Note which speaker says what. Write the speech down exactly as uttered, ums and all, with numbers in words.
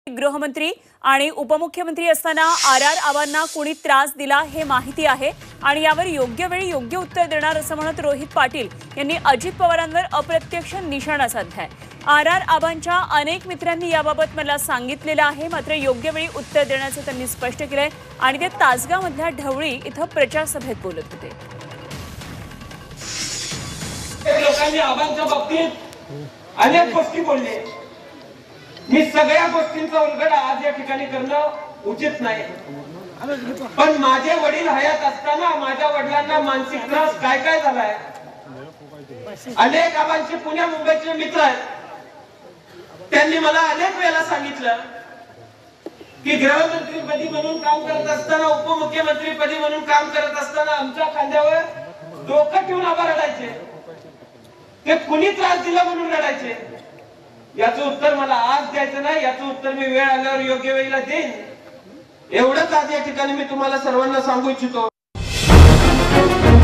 Speaker 1: गृहमंत्री आणि उपमुख्यमंत्री असताना आर आर आबांना कुणी त्रास दिला हे माहिती आहे आणि यावर योग्य वेळी योग्य उत्तर देणार असं म्हणत रोहित पाटील यांनी अजित पवारांवर अप्रत्यक्ष निशाणा साधलाय। आर आर आबांच्या अनेक मित्रांनी याबाबत मला सांगितलेलं आहे, मात्र योग्य वेळी उत्तर देण्याचं त्यांनी स्पष्ट केलंय आणि ते तासगावमधल्या ढवळी इथं प्रचार सभेत बोलत होते।
Speaker 2: लोकांनी आबांच्या बाबतीत अनेक गोष्टी बोलले, मी सगळ्या गोष्टींचा उलगडा आज या ठिकाणी करणं उचित नाही, पण माझे वडील हयात असताना माझ्या वडिलांना मानसिक त्रास काय काय झालाय। अनेक आबांचे पुण्या मुंबईचे मित्र आहेत, त्यांनी मला अनेक वेळेला सांगितलं की गृहमंत्रीपदी म्हणून काम करत असताना, उपमुख्यमंत्रीपदी म्हणून काम करत असताना आमच्या खांद्यावर डोकं ठेवून आबा रडायचे, ते कुणी त्रास दिला म्हणून रडायचे। याचं उत्तर मला आज द्यायचं नाही, याचं उत्तर मी वेळ आल्यावर योग्य वेळेला देईन, एवढंच आज या ठिकाणी मी तुम्हाला सर्वांना सांगू इच्छितो।